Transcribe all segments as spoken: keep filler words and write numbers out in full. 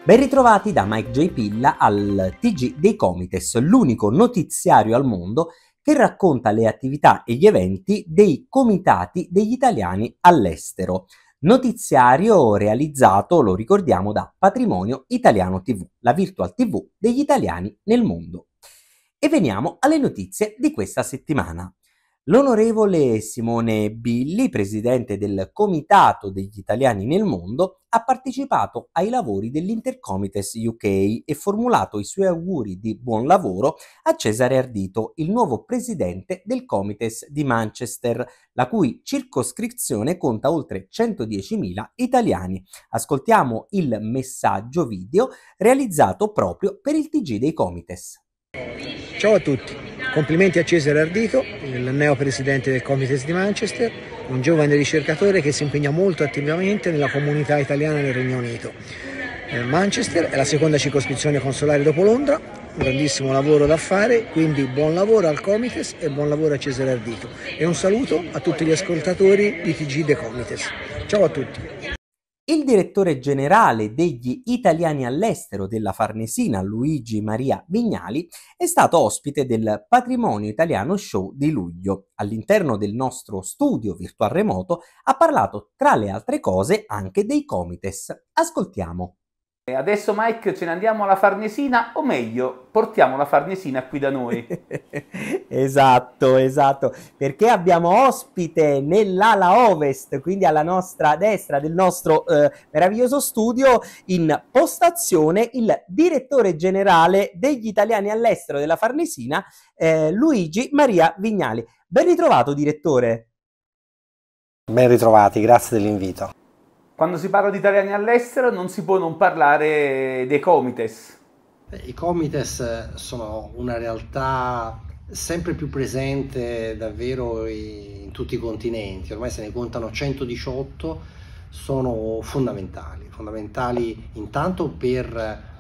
Ben ritrovati da Mike J. Pilla al T G dei Comites, l'unico notiziario al mondo che racconta le attività e gli eventi dei comitati degli italiani all'estero. Notiziario realizzato, lo ricordiamo, da Patrimonio Italiano tivù, la virtual tivù degli italiani nel mondo. E veniamo alle notizie di questa settimana. L'onorevole Simone Billi, presidente del Comitato degli Italiani nel Mondo, ha partecipato ai lavori dell'Intercomites U K e formulato i suoi auguri di buon lavoro a Cesare Ardito, il nuovo presidente del Comites di Manchester, la cui circoscrizione conta oltre centodiecimila italiani. Ascoltiamo il messaggio video realizzato proprio per il T G dei Comites. Ciao a tutti, complimenti a Cesare Ardito, il neo presidente del Comites di Manchester, un giovane ricercatore che si impegna molto attivamente nella comunità italiana nel Regno Unito. Eh, Manchester è la seconda circoscrizione consolare dopo Londra, un grandissimo lavoro da fare, quindi buon lavoro al Comites e buon lavoro a Cesare Ardito. E un saluto a tutti gli ascoltatori di T G dei Comites. Ciao a tutti. Il direttore generale degli italiani all'estero della Farnesina, Luigi Maria Vignali, è stato ospite del Patrimonio Italiano Show di luglio. All'interno del nostro studio virtual remoto ha parlato, tra le altre cose, anche dei Comites. Ascoltiamo. Adesso Mike ce ne andiamo alla Farnesina, o meglio, portiamo la Farnesina qui da noi. Esatto, esatto, perché abbiamo ospite nell'ala ovest, quindi alla nostra destra del nostro eh, meraviglioso studio, in postazione, il direttore generale degli italiani all'estero della Farnesina, eh, Luigi Maria Vignali. Ben ritrovato, direttore. Ben ritrovati, grazie dell'invito. Quando si parla di italiani all'estero non si può non parlare dei Comites. I Comites sono una realtà sempre più presente davvero in tutti i continenti, ormai se ne contano centodiciotto, sono fondamentali, fondamentali intanto per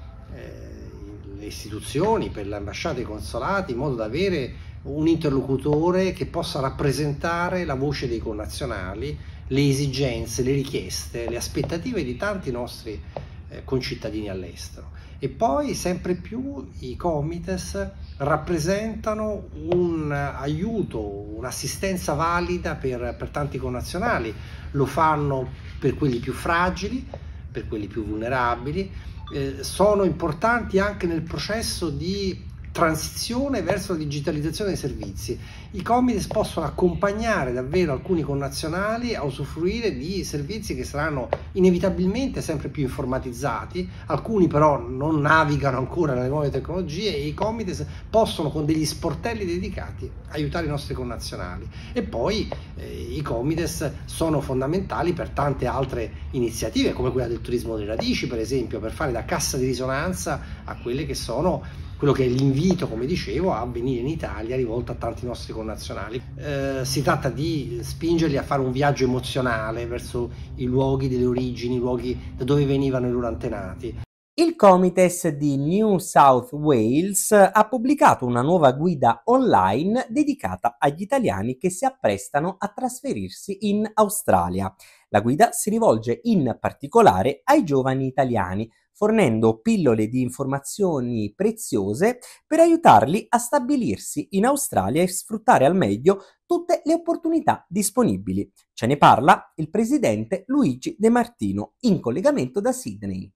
eh, le istituzioni, per le ambasciate e i consolati, in modo da avere un interlocutore che possa rappresentare la voce dei connazionali, le esigenze, le richieste, le aspettative di tanti nostri eh, concittadini all'estero. E poi sempre più i Comites rappresentano un aiuto, un'assistenza valida per, per tanti connazionali, lo fanno per quelli più fragili, per quelli più vulnerabili, eh, sono importanti anche nel processo di transizione verso la digitalizzazione dei servizi. I Comites possono accompagnare davvero alcuni connazionali a usufruire di servizi che saranno inevitabilmente sempre più informatizzati, alcuni però non navigano ancora nelle nuove tecnologie e i Comites possono con degli sportelli dedicati aiutare i nostri connazionali. E poi eh, i Comites sono fondamentali per tante altre iniziative come quella del turismo delle radici, per esempio, per fare da cassa di risonanza a quelle che sono quello che è l'invito, come dicevo, a venire in Italia rivolto a tanti nostri connazionali. Eh, si tratta di spingerli a fare un viaggio emozionale verso i luoghi delle origini, i luoghi da dove venivano i loro antenati. Il Comites di New South Wales ha pubblicato una nuova guida online dedicata agli italiani che si apprestano a trasferirsi in Australia. La guida si rivolge in particolare ai giovani italiani, fornendo pillole di informazioni preziose per aiutarli a stabilirsi in Australia e sfruttare al meglio tutte le opportunità disponibili. Ce ne parla il presidente Luigi De Martino, in collegamento da Sydney.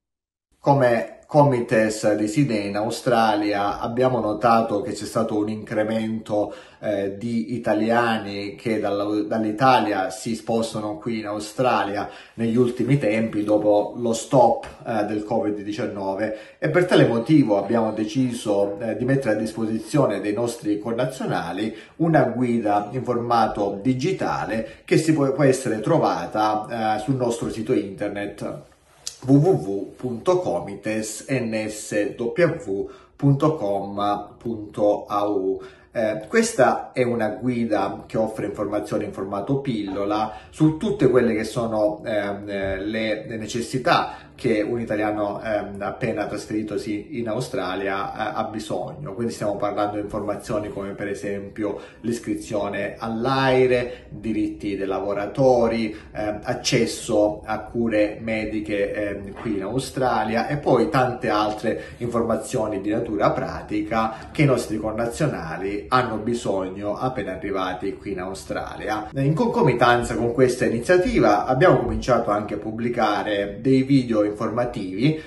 Come Comites di Sydney in Australia abbiamo notato che c'è stato un incremento eh, di italiani che dall'Italia si spostano qui in Australia negli ultimi tempi dopo lo stop eh, del covid diciannove, e per tale motivo abbiamo deciso eh, di mettere a disposizione dei nostri connazionali una guida in formato digitale che si può, può essere trovata eh, sul nostro sito internet w w w punto comites n s w punto com punto a u. Eh, questa è una guida che offre informazioni in formato pillola su tutte quelle che sono eh, le necessità che un italiano ehm, appena trasferitosi in Australia eh, ha bisogno. Quindi stiamo parlando di informazioni come per esempio l'iscrizione all'A I R E, diritti dei lavoratori, eh, accesso a cure mediche eh, qui in Australia e poi tante altre informazioni di natura pratica che i nostri connazionali hanno bisogno appena arrivati qui in Australia. In concomitanza con questa iniziativa abbiamo cominciato anche a pubblicare dei video informativi.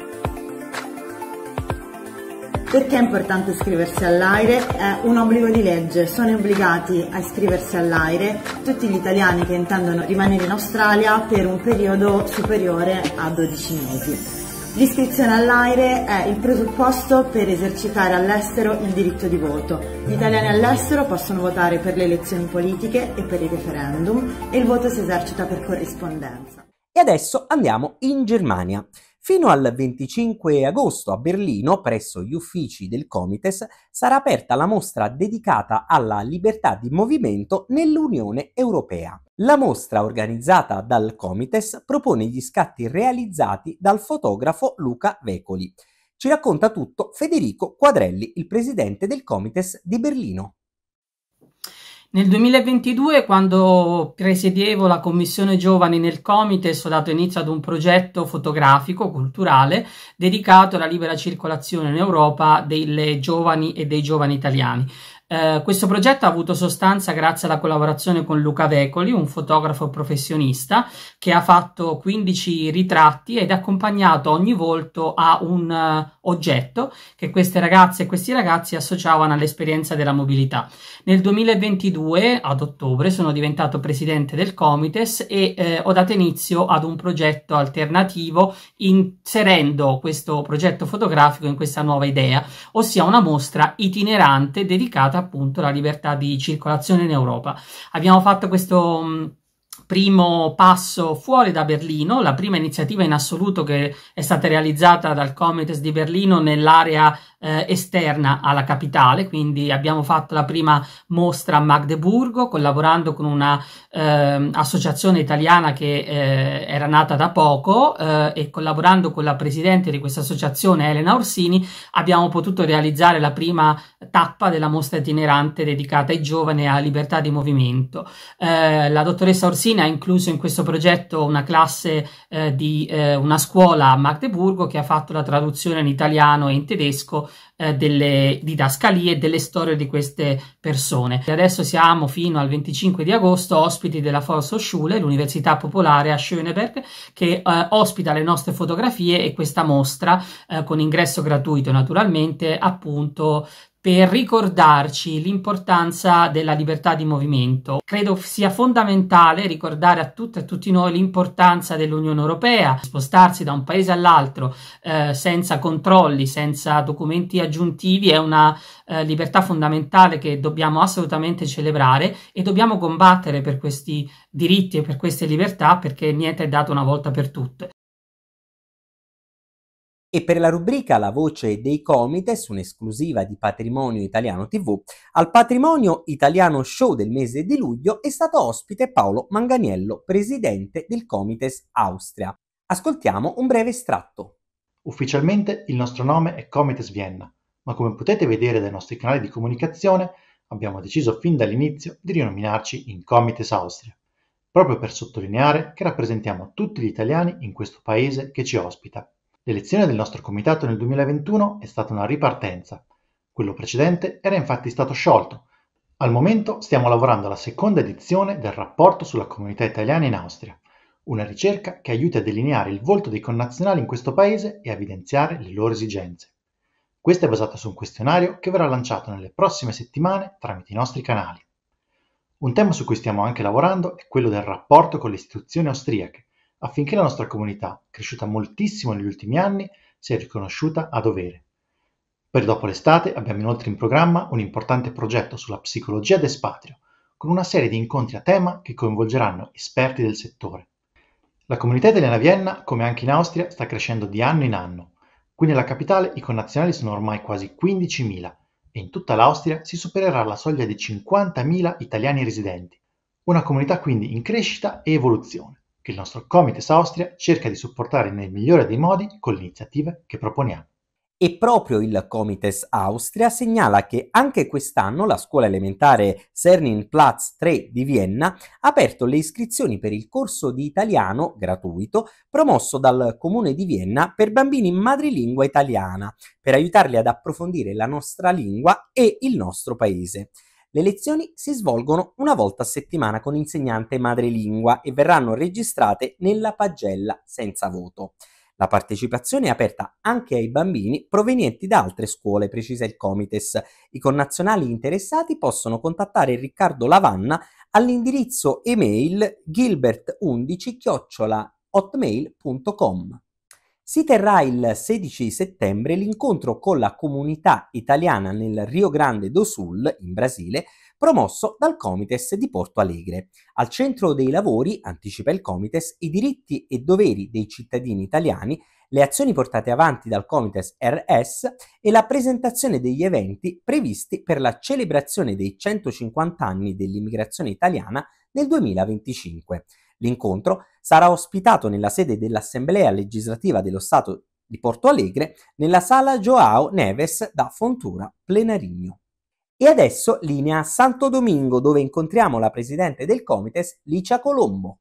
Perché è importante iscriversi all'A I R E? È un obbligo di legge, sono obbligati a iscriversi all'A I R E tutti gli italiani che intendono rimanere in Australia per un periodo superiore a dodici mesi. L'iscrizione all'A I R E è il presupposto per esercitare all'estero il diritto di voto. Gli italiani all'estero possono votare per le elezioni politiche e per i referendum e il voto si esercita per corrispondenza. E adesso andiamo in Germania. Fino al venticinque agosto a Berlino, presso gli uffici del Comites, sarà aperta la mostra dedicata alla libertà di movimento nell'Unione Europea. La mostra, organizzata dal Comites, propone gli scatti realizzati dal fotografo Luca Vecoli. Ci racconta tutto Federico Quadrelli, il presidente del Comites di Berlino. Nel duemilaventidue, quando presiedevo la commissione giovani nel Comites, ho dato inizio ad un progetto fotografico culturale dedicato alla libera circolazione in Europa delle giovani e dei giovani italiani. Uh, questo progetto ha avuto sostanza grazie alla collaborazione con Luca Vecoli, un fotografo professionista che ha fatto quindici ritratti ed ha accompagnato ogni volto a un uh, oggetto che queste ragazze e questi ragazzi associavano all'esperienza della mobilità. Nel duemilaventidue, ad ottobre, sono diventato presidente del Comites e eh, ho dato inizio ad un progetto alternativo inserendo questo progetto fotografico in questa nuova idea, ossia una mostra itinerante dedicata appunto alla libertà di circolazione in Europa. Abbiamo fatto questo mh, primo passo fuori da Berlino, la prima iniziativa in assoluto che è stata realizzata dal Comites di Berlino nell'area eh, esterna alla capitale, quindi abbiamo fatto la prima mostra a Magdeburgo collaborando con una eh, associazione italiana che eh, era nata da poco eh, e collaborando con la presidente di questa associazione Elena Orsini abbiamo potuto realizzare la prima tappa della mostra itinerante dedicata ai giovani e alla libertà di movimento. Eh, la dottoressa Orsini ha incluso in questo progetto una classe eh, di eh, una scuola a Magdeburgo che ha fatto la traduzione in italiano e in tedesco eh, delle didascalie e delle storie di queste persone. E adesso siamo fino al venticinque di agosto ospiti della Volkshochschule, l'Università Popolare a Schöneberg, che eh, ospita le nostre fotografie e questa mostra eh, con ingresso gratuito naturalmente, appunto per ricordarci l'importanza della libertà di movimento. Credo sia fondamentale ricordare a tutte e a tutti noi l'importanza dell'Unione Europea. Spostarsi da un paese all'altro eh, senza controlli, senza documenti aggiuntivi è una eh, libertà fondamentale che dobbiamo assolutamente celebrare e dobbiamo combattere per questi diritti e per queste libertà, perché niente è dato una volta per tutte. E per la rubrica La voce dei Comites, un'esclusiva di Patrimonio Italiano tivù, al Patrimonio Italiano Show del mese di luglio è stato ospite Paolo Manganiello, presidente del Comites Austria. Ascoltiamo un breve estratto. Ufficialmente il nostro nome è Comites Vienna, ma come potete vedere dai nostri canali di comunicazione abbiamo deciso fin dall'inizio di rinominarci in Comites Austria, proprio per sottolineare che rappresentiamo tutti gli italiani in questo paese che ci ospita. L'elezione del nostro comitato nel duemilaventuno è stata una ripartenza. Quello precedente era infatti stato sciolto. Al momento stiamo lavorando alla seconda edizione del rapporto sulla comunità italiana in Austria, una ricerca che aiuti a delineare il volto dei connazionali in questo paese e a evidenziare le loro esigenze. Questa è basata su un questionario che verrà lanciato nelle prossime settimane tramite i nostri canali. Un tema su cui stiamo anche lavorando è quello del rapporto con le istituzioni austriache, affinché la nostra comunità, cresciuta moltissimo negli ultimi anni, sia riconosciuta a dovere. Per dopo l'estate abbiamo inoltre in programma un importante progetto sulla psicologia d'espatrio, con una serie di incontri a tema che coinvolgeranno esperti del settore. La comunità italiana a Vienna, come anche in Austria, sta crescendo di anno in anno. Qui nella capitale i connazionali sono ormai quasi quindicimila e in tutta l'Austria si supererà la soglia di cinquantamila italiani residenti. Una comunità quindi in crescita e evoluzione. che il nostro Comites Austria cerca di supportare nel migliore dei modi con le iniziative che proponiamo. E proprio il Comites Austria segnala che anche quest'anno la scuola elementare Serninplatz tre di Vienna ha aperto le iscrizioni per il corso di italiano gratuito promosso dal Comune di Vienna per bambini in madrelingua italiana, per aiutarli ad approfondire la nostra lingua e il nostro paese. Le lezioni si svolgono una volta a settimana con insegnante madrelingua e verranno registrate nella pagella senza voto. La partecipazione è aperta anche ai bambini provenienti da altre scuole, precisa il Comites. I connazionali interessati possono contattare Riccardo Lavanna all'indirizzo email gilbert undici chiocciola hotmail punto com. Si terrà il sedici settembre l'incontro con la comunità italiana nel Rio Grande do Sul, in Brasile, promosso dal Comites di Porto Alegre. Al centro dei lavori, anticipa il Comites, i diritti e doveri dei cittadini italiani, le azioni portate avanti dal Comites R S e la presentazione degli eventi previsti per la celebrazione dei centocinquanta anni dell'immigrazione italiana nel duemilaventicinque. L'incontro sarà ospitato nella sede dell'Assemblea legislativa dello Stato di Porto Alegre, nella sala João Neves da Fontoura Plenarigno. E adesso linea a Santo Domingo, dove incontriamo la presidente del Comites, Licia Colombo.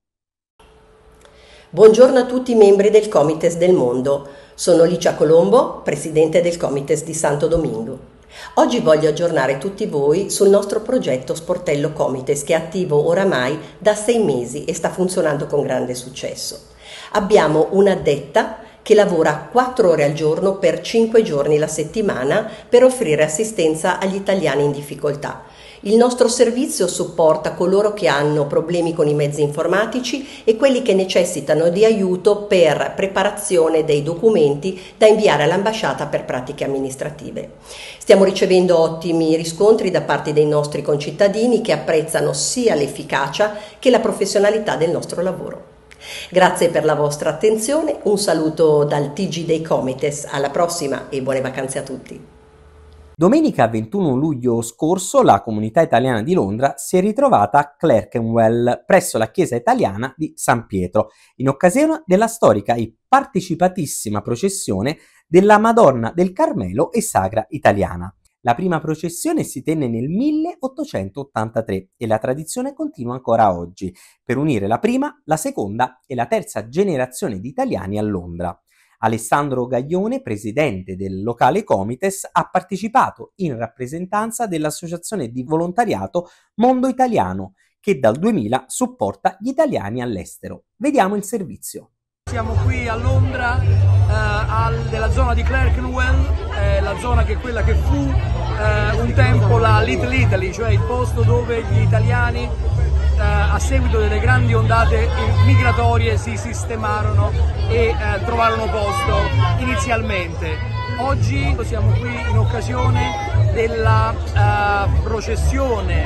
Buongiorno a tutti i membri del Comites del mondo. Sono Licia Colombo, presidente del Comites di Santo Domingo. Oggi voglio aggiornare tutti voi sul nostro progetto Sportello Comites, che è attivo oramai da sei mesi e sta funzionando con grande successo. Abbiamo un'addetta che lavora quattro ore al giorno per cinque giorni la settimana per offrire assistenza agli italiani in difficoltà. Il nostro servizio supporta coloro che hanno problemi con i mezzi informatici e quelli che necessitano di aiuto per preparazione dei documenti da inviare all'ambasciata per pratiche amministrative. Stiamo ricevendo ottimi riscontri da parte dei nostri concittadini che apprezzano sia l'efficacia che la professionalità del nostro lavoro. Grazie per la vostra attenzione, un saluto dal T G dei Comites, alla prossima e buone vacanze a tutti. Domenica ventuno luglio scorso la comunità italiana di Londra si è ritrovata a Clerkenwell, presso la chiesa italiana di San Pietro, in occasione della storica e partecipatissima processione della Madonna del Carmelo e Sagra italiana. La prima processione si tenne nel milleottocentottantatré e la tradizione continua ancora oggi, per unire la prima, la seconda e la terza generazione di italiani a Londra. Alessandro Gaglione, presidente del locale Comites, ha partecipato in rappresentanza dell'associazione di volontariato Mondo Italiano, che dal duemila supporta gli italiani all'estero. Vediamo il servizio. Siamo qui a Londra, eh, al, della zona di Clerkenwell, eh, la zona che è quella che fu eh, un tempo la Little Italy, cioè il posto dove gli italiani eh, a seguito delle grandi ondate migratorie si sistemarono e eh, trovarono posto inizialmente. Oggi siamo qui in occasione della uh, processione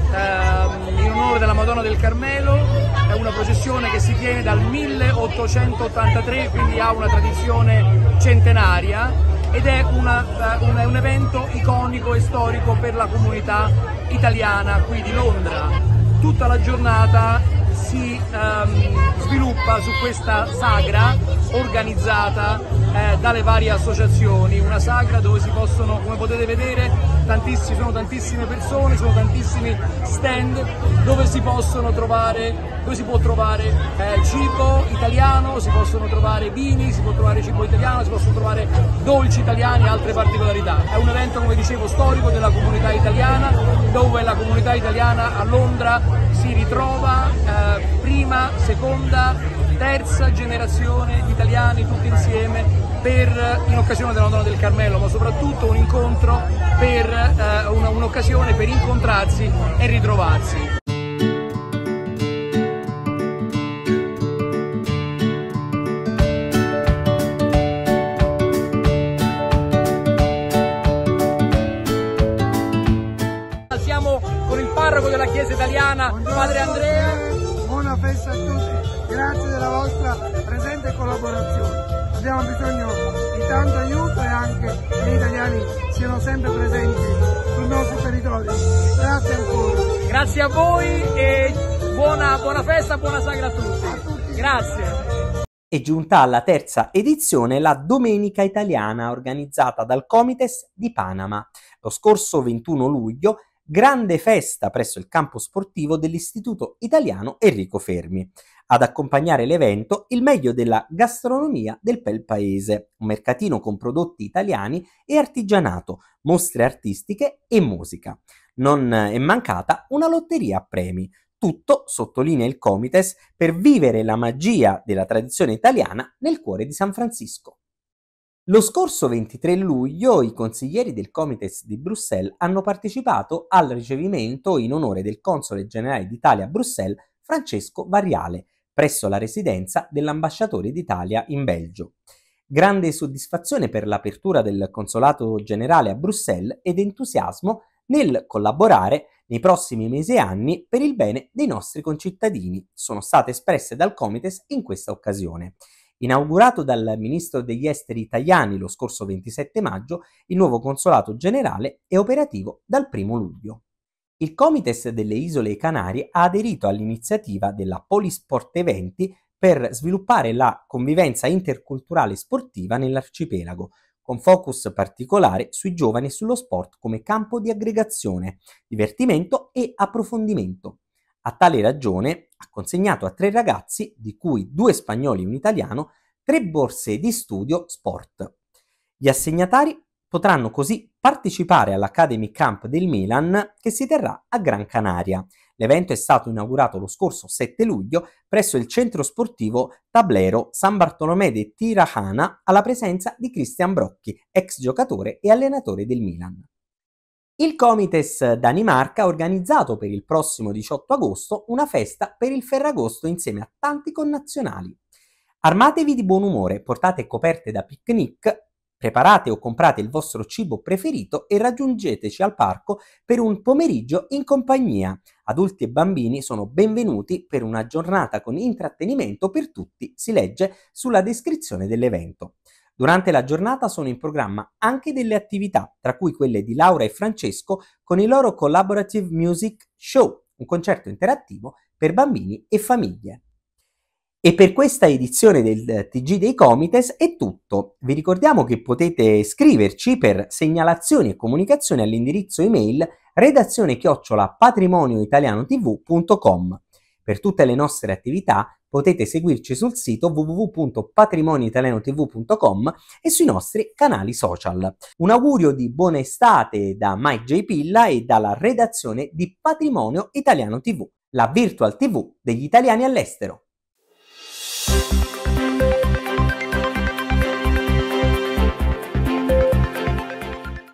uh, in onore della Madonna del Carmelo. È una processione che si tiene dal milleottocentottantatré, quindi ha una tradizione centenaria ed è una, uh, un, un evento iconico e storico per la comunità italiana qui di Londra. Tutta la giornata si um, sviluppa su questa sagra organizzata eh, dalle varie associazioni, una sagra dove si possono, come potete vedere, tantissimi, sono tantissime persone, sono tantissimi stand dove si possono trovare, dove si può trovare eh, cibo italiano, si possono trovare vini, si può trovare cibo italiano, si possono trovare dolci italiani e altre particolarità. È un evento, come dicevo, storico della comunità italiana, dove la comunità italiana a Londra si ritrova eh, prima, seconda, terza generazione di italiani tutti insieme per, in occasione della Madonna del Carmelo, ma soprattutto un incontro per eh, una, un'occasione per incontrarsi e ritrovarsi. Siamo con il parroco della Chiesa italiana, buongiorno, Padre Andrea. Buona festa a tutti, grazie della vostra presente collaborazione. Abbiamo bisogno di tanto aiuto e anche che gli italiani siano sempre presenti sul nostro territorio. Grazie ancora. Grazie a voi e buona, buona festa, buona sagra a tutti. A tutti. Grazie. È giunta alla terza edizione la Domenica Italiana, organizzata dal Comites di Panama. Lo scorso ventuno luglio, grande festa presso il campo sportivo dell'Istituto Italiano Enrico Fermi. Ad accompagnare l'evento il meglio della gastronomia del bel paese, un mercatino con prodotti italiani e artigianato, mostre artistiche e musica. Non è mancata una lotteria a premi. Tutto, sottolinea il Comites, per vivere la magia della tradizione italiana nel cuore di San Francisco. Lo scorso ventitré luglio i consiglieri del Comites di Bruxelles hanno partecipato al ricevimento in onore del console generale d'Italia a Bruxelles, Francesco Variale, presso la residenza dell'ambasciatore d'Italia in Belgio. Grande soddisfazione per l'apertura del consolato generale a Bruxelles ed entusiasmo nel collaborare nei prossimi mesi e anni per il bene dei nostri concittadini sono state espresse dal Comites in questa occasione. Inaugurato dal Ministro degli Esteri italiani lo scorso ventisette maggio, il nuovo consolato generale è operativo dal primo luglio. Il Comites delle Isole Canarie ha aderito all'iniziativa della Polisport Eventi per sviluppare la convivenza interculturale sportiva nell'arcipelago, con focus particolare sui giovani e sullo sport come campo di aggregazione, divertimento e approfondimento. A tale ragione ha consegnato a tre ragazzi, di cui due spagnoli e un italiano, tre borse di studio sport. Gli assegnatari potranno così partecipare all'Academy Camp del Milan che si terrà a Gran Canaria. L'evento è stato inaugurato lo scorso sette luglio presso il centro sportivo Tablero San Bartolomé de Tirajana alla presenza di Cristian Brocchi, ex giocatore e allenatore del Milan. Il Comites Danimarca ha organizzato per il prossimo diciotto agosto una festa per il Ferragosto insieme a tanti connazionali. Armatevi di buon umore, portate coperte da picnic, preparate o comprate il vostro cibo preferito e raggiungeteci al parco per un pomeriggio in compagnia. Adulti e bambini sono benvenuti per una giornata con intrattenimento per tutti, si legge sulla descrizione dell'evento. Durante la giornata sono in programma anche delle attività, tra cui quelle di Laura e Francesco con il loro Collaborative Music Show, un concerto interattivo per bambini e famiglie. E per questa edizione del T G dei Comites è tutto. Vi ricordiamo che potete scriverci per segnalazioni e comunicazioni all'indirizzo email redazione chiocciola patrimonioitalianotv punto com. Per tutte le nostre attività potete seguirci sul sito w w w punto patrimonioitalianotv punto com e sui nostri canali social. Un augurio di buona estate da Mike J. Pilla e dalla redazione di Patrimonio Italiano tivù, la virtual tivù degli italiani all'estero.